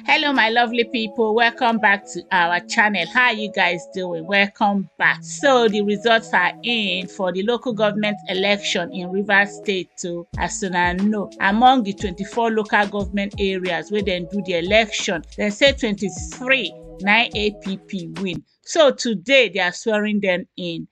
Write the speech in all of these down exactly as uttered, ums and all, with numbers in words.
Hello my lovely people, welcome back to our channel. How are you guys doing? Welcome back. So the results are in for the local government election in Rivers State too, as soon as know. Among the twenty-four local government areas where they do the election, they say twenty-three nine A P P win. So today they are swearing them in.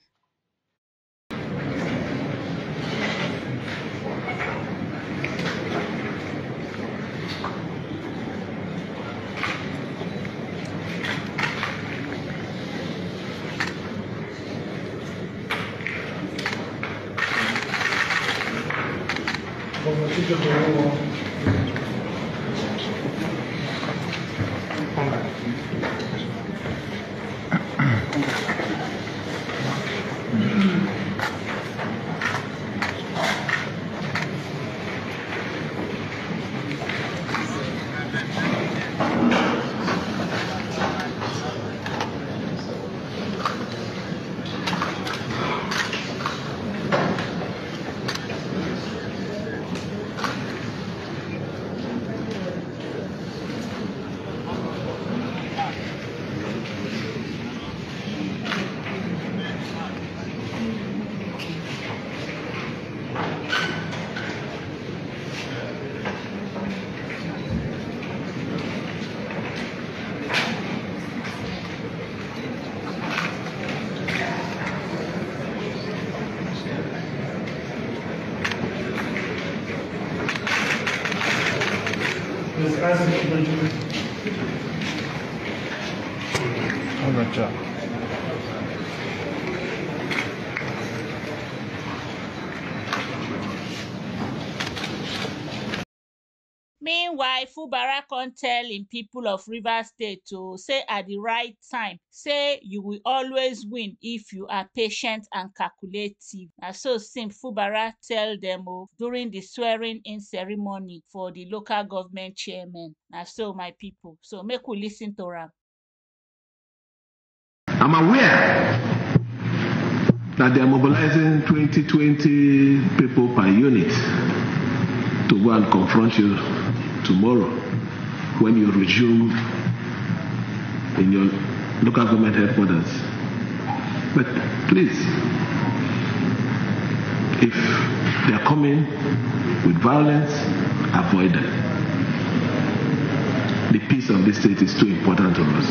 Meanwhile, Fubara can't tell in people of Rivers State to say at the right time, say you will always win if you are patient and calculative. And so Sim Fubara tell them oh, during the swearing in ceremony for the local government chairman. And so my people, so make we listen to them. I'm aware that they are mobilizing twenty, twenty people per unit to go and confront you tomorrow when you resume in your local government headquarters. But please, if they are coming with violence, avoid them. The peace of this state is too important to us.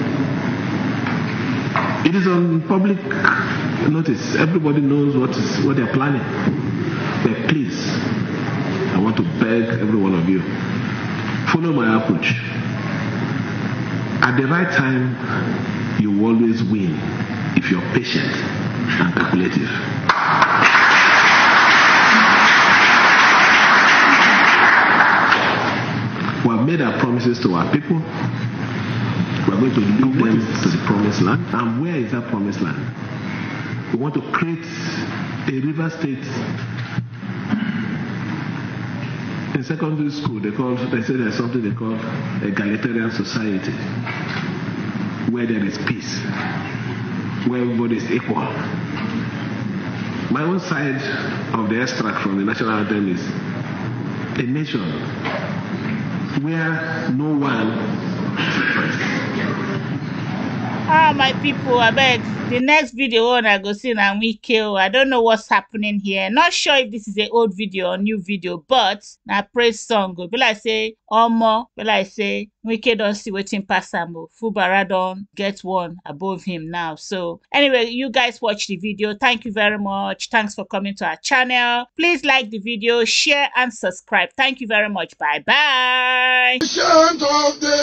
It is on public notice. Everybody knows what is what they are planning. But please, I want to beg every one of you, follow my approach. At the right time, you will always win if you're patient and calculative. We have made our promises to our people. We are going to lead them to the promised land. And where is that promised land? We want to create a river state. In secondary school, they call they say there's something they call egalitarian society, where there is peace, where everybody is equal. My own side of the extract from the national anthem is a nation where no one is oppressed. Ah, my people, I beg. The next video one I go see na Wike. I don't know what's happening here. Not sure if this is an old video or new video, but na praise song. Go be like say Omo, be like say Wike don't see wetin pass am. Fubara don get one above him now. So anyway, you guys watch the video. Thank you very much. Thanks for coming to our channel. Please like the video, share and subscribe. Thank you very much. Bye bye.